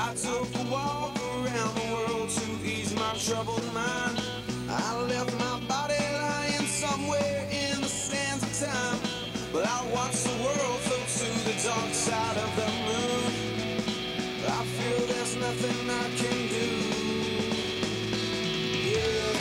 I took a walk around the world to ease my troubled mind. I left my body lying somewhere in the sands of time, but I watched the world float to the dark side of the moon. I feel there's nothing I can do. Yeah.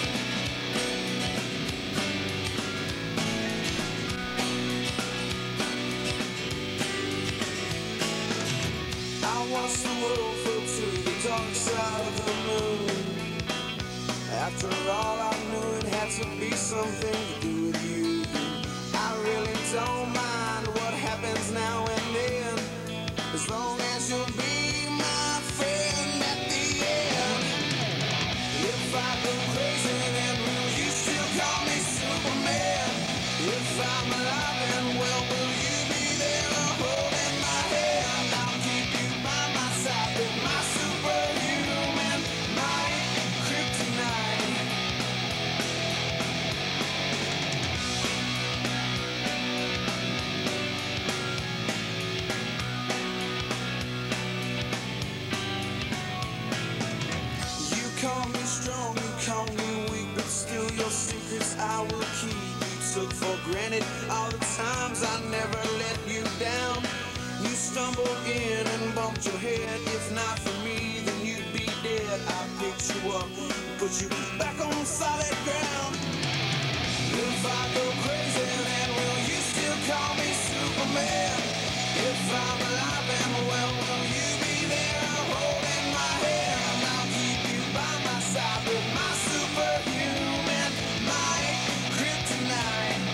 I watched the world float to the dark side of the moon. After all, I knew it had to be something to do with you. I really don't mind what happens now and then, as long as you'll be my friend at the end. If I go crazy, then will you still call me Superman? If I'm alive and well, will you be there holding my hand? I'll keep you by my side with my superhuman, my kryptonite. You call me strong, you call me weak, but still your secrets I will keep. You took for granted all the times I never let you down. You stumbled in and bumped your head. If not for me, then you'd be dead. I picked you up, put you back on solid ground. If I go crazy, then will you still call me Superman? If I'm alive and well, will you be there holding my hand? I'll keep you by my side with my superhuman, my kryptonite.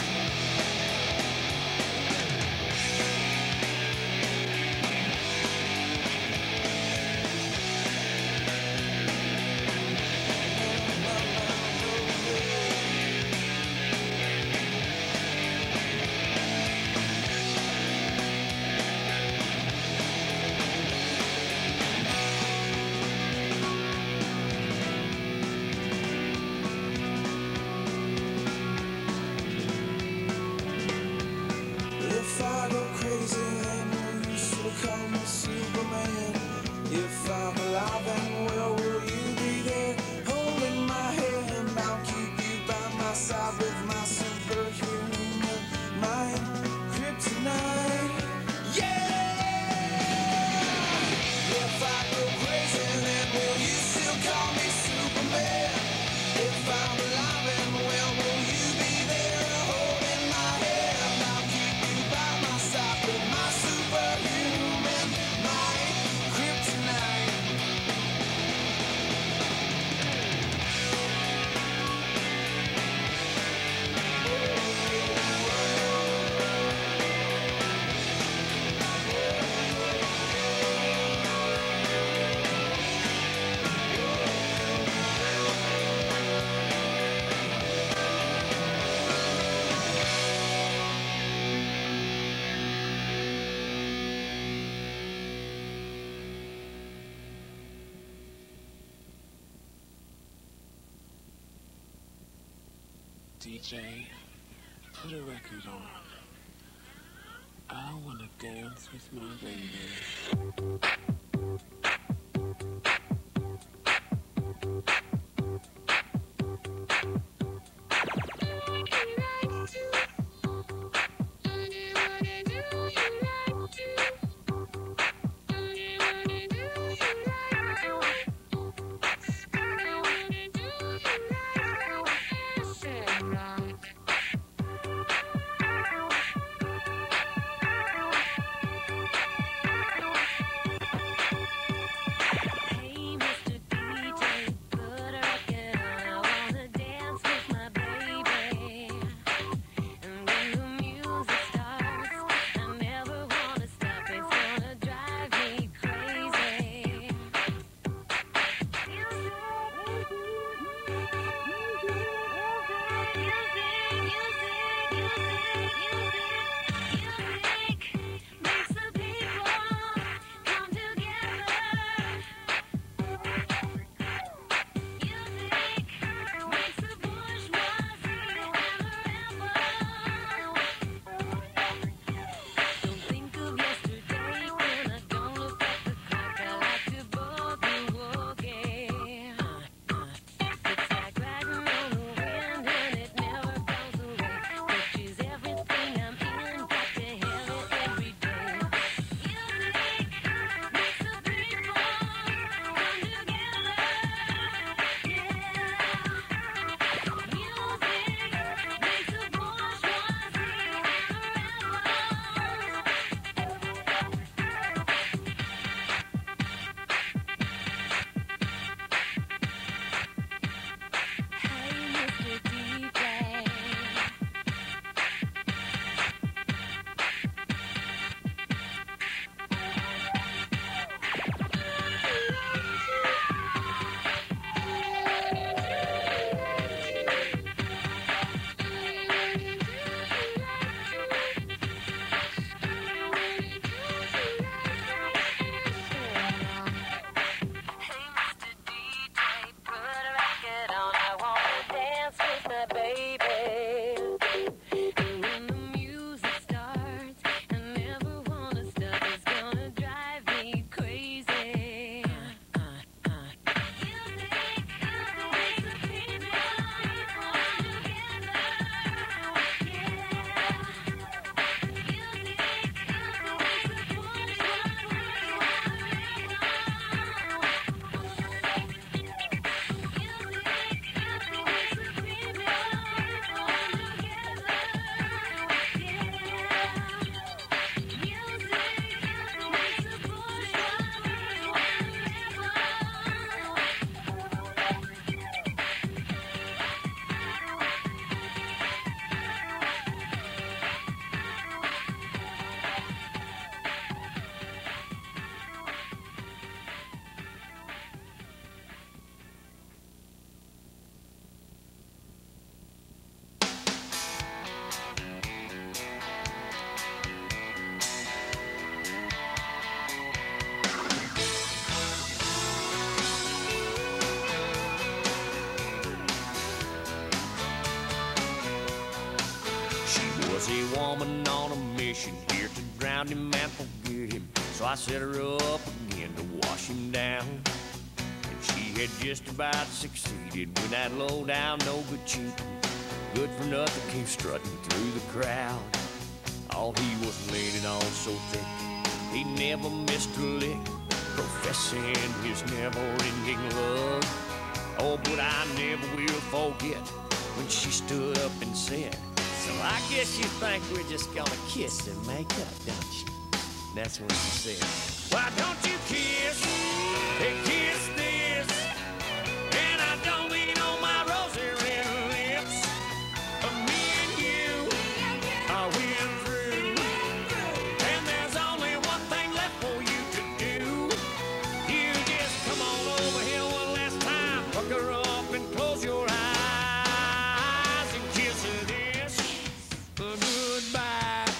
If I go crazy, then will you still call me Superman? If I'm alive and well, will you be there holding my hand? I'll keep you by my side with my superhuman, my kryptonite. Yeah! If I go crazy, then will you still call me Superman? If I'm alive and well, will you be there holding my hand? I'll keep you by my side with my superhuman, my kryptonite. DJ, put a record on. I wanna dance with my baby. She was a woman on a mission here to drown him and forget him. So I set her up again to wash him down. And she had just about succeeded when that low down, no good cheating, good for nothing came strutting through the crowd. Oh, he was leaning on so thick, he never missed a lick, professing his never-ending love. Oh, but I never will forget when she stood up and said, "So I guess you think we're just gonna kiss and make up, don't you?" That's when she said, "Why don't you kiss, hey, kiss this? And I don't mean on my rosy red lips, but me and you are win through. And there's only one thing left for you to do. You just come on over here one last time, fuck her up and close your eyes and kiss her this goodbye."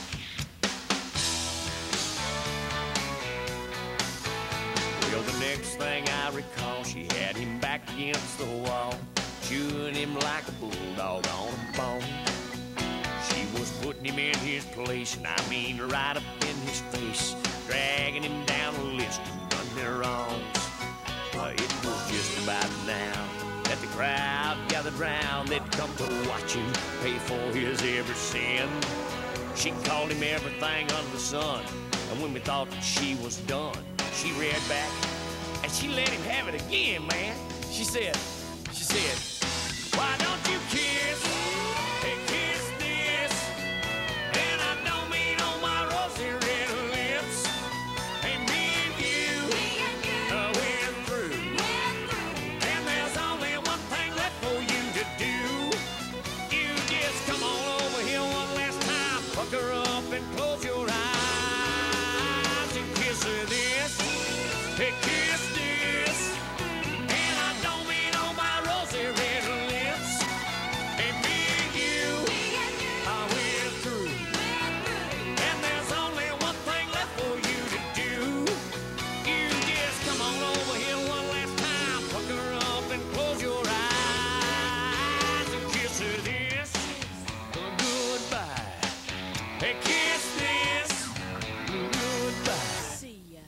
Well, the next thing I recall, she had him back against the wall, chewing him like a bulldog on a bone. She was putting him in his place, and I mean right up in his face, dragging him down the list of done their wrongs. It was just about now that the crowd gathered round. They'd come to watch him pay for his every sin. She called him everything under the sun, and when we thought that she was done, she reared back and she let him have it again, man. She said, "Why don't you kiss, hey, kiss this? And I don't mean on my rosy red lips. Hey, me and you went through. And there's only one thing left for you to do. You just come on over here one last time, fuck her up and close your eyes and kiss her this. Hey, kiss this. And I don't mean on my rosy red lips. Hey, me and you went through. And there's only one thing left for you to do. You just come on over here one last time, fuck her up and close your eyes and kiss her this goodbye. Hey, kiss this goodbye." See ya.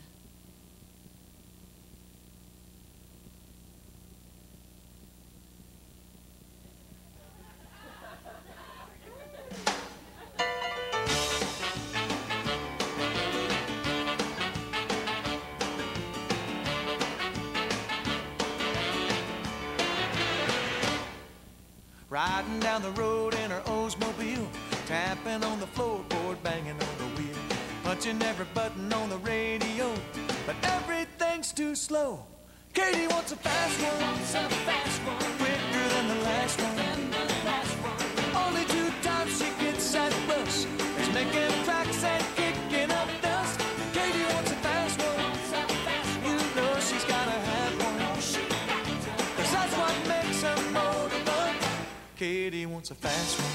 Riding down the road in her Oldsmobile, tapping on the floorboard, banging on the wheel, punching every button on the radio, but everything's too slow. Katie wants a fast one, quicker than the last one. Only 2 times she gets that rush, is making tracks and kicking up dust. Katie wants a fast one, you know she's gotta have one, 'cause that's what makes her motor run. Katie wants a fast one.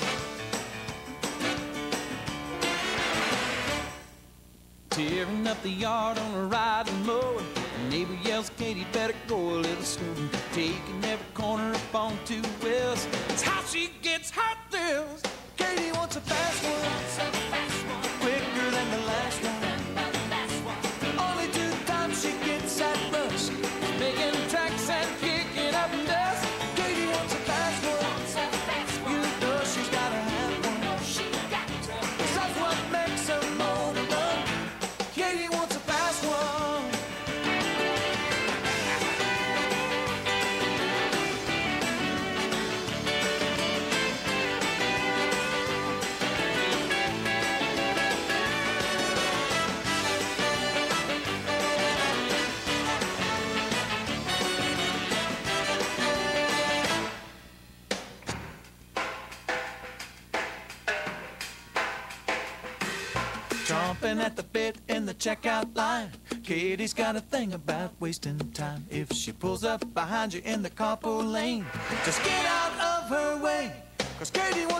Tearing up the yard on a riding mower, a neighbor yells, "Katie, better go a little slower." Taking every corner up on 2 wheels, it's how she gets her thrills. Katie wants a fast one, quicker than the last one. Only 2 times she gets that rush, making tracks and kicking up dust. Katie wants a fast one, you know she's gotta have one, 'cause that's what makes her motor run. Katie wants a fast one. Chomping at the bit in the checkout line. Katie's got a thing about wasting time. If she pulls up behind you in the carpool lane, just get out of her way, 'cause Katie